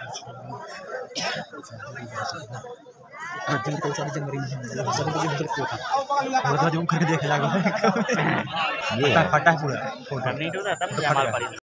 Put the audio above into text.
जल्दी कल सारी जनवरी में सब कुछ उधर को था वो जो करके देख लगा ये फटा पूरा फोटो नहीं होता तब जमाल पड़ी।